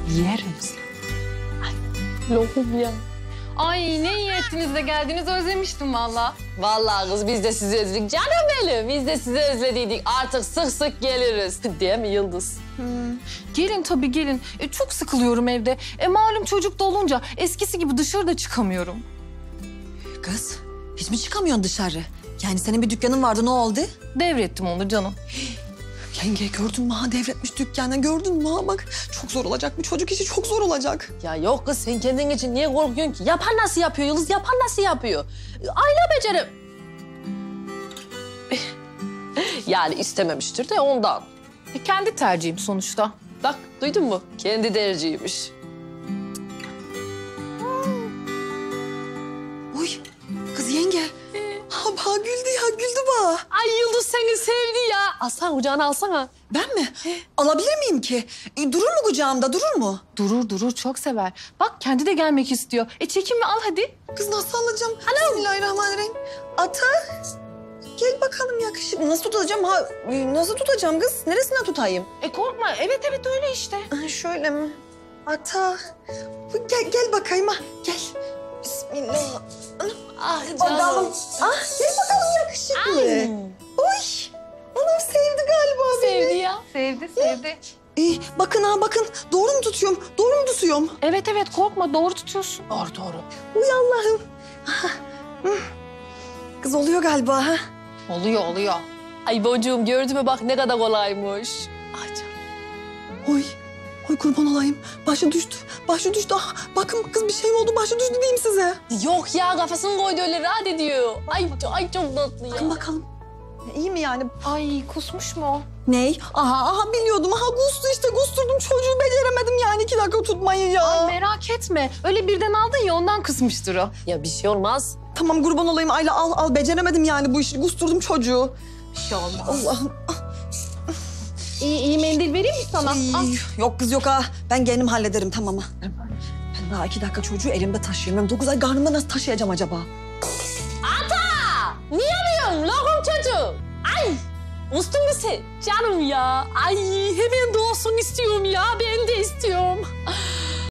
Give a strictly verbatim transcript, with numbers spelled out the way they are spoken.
Yerim seni. Lokum ya. Ay ne iyi ettiniz de geldiniz, özlemiştim valla. Vallahi kız biz de sizi özledik. Canım benim, biz de sizi özlediydik. Artık sık sık geliriz. Değil mi Yıldız? Hmm. Gelin tabii gelin. E, çok sıkılıyorum evde. E malum çocuk da olunca eskisi gibi dışarıda çıkamıyorum. Kız, hiç mi çıkamıyorsun dışarı? Yani senin bir dükkanın vardı, ne oldu? Devrettim onu canım. Yenge gördün mü ha, devretmiş dükkanı, gördün mü ha? Bak çok zor olacak, bu çocuk işi çok zor olacak. Ya yok kız, sen kendin için niye korkuyorsun ki? Yapan nasıl yapıyor Yıldız? Yapan nasıl yapıyor? Ayla becerim. Yani istememiştir de ondan. E, kendi tercihim sonuçta. Bak duydun mu? Kendi tercihiymiş. Uy kız yenge. Ha bana güldü ya, güldü bana. Ay Yıldız seni sevdi ya. Aslan kucağına alsana. Ben mi? Alabilir miyim ki? E, durur mu kucağımda, durur mu? Durur durur, çok sever. Bak kendi de gelmek istiyor. E çekinme, al hadi. Kız nasıl alacağım? Bismillahirrahmanirrahim. Ata. Gel bakalım yakışıklı. Nasıl tutacağım ha? e, Nasıl tutacağım kız? Neresinden tutayım? E korkma, evet evet öyle işte. Ah, şöyle mi? Ata. Bu, Gel, gel bakayım ha. Gel. Bismillah. Ah Bakalım. Ah gel bakalım yakışıklı. Ay. Uy. Anam sevdi galiba beni. Sevdi ya. Sevdi sevdi. Ee, bakın ha bakın. Doğru mu tutuyorum? Doğru mu tutuyorum? Evet evet, korkma, doğru tutuyorsun. Doğru doğru. Uy Allah'ım. Ah, hı. Kız oluyor galiba ha. Oluyor oluyor. Ay boncuğum gördün mü bak ne kadar kolaymış. Ay canım. Oy. Oy kurban olayım. Başı düştü. Başı düştü. Ah, bakın kız bir şey mi oldu? Başı düştü diyeyim size. Yok ya kafasını koydu öyle rahat ediyor. Ay, ay çok tatlı ya. Bakın bakalım. İyi mi yani? Ay kusmuş mu o? Ney? Aha aha biliyordum. Aha kustu işte. Kusturdum çocuğu. Beceremedim yani iki dakika tutmayı ya. Ay merak etme. Öyle birden aldın ya, ondan kısmıştır o. Ya bir şey olmaz. Tamam kurban olayım Ayla, al al. Beceremedim yani bu işi. Kusturdum çocuğu. Bir şey olmaz. Allah'ım. İyi iyi, mendil vereyim mi sana? Ay, Al. yok kız yok ha. Ben kendim hallederim tamam ha. Ben daha iki dakika çocuğu elimde taşıyamıyorum. Dokuz ay karnımda nasıl taşıyacağım acaba? Ata! Niye arıyorsun lokum çocuğu? Ay! Ustun sen canım ya. Ay hemen doğsun istiyorum ya. Ben de istiyorum.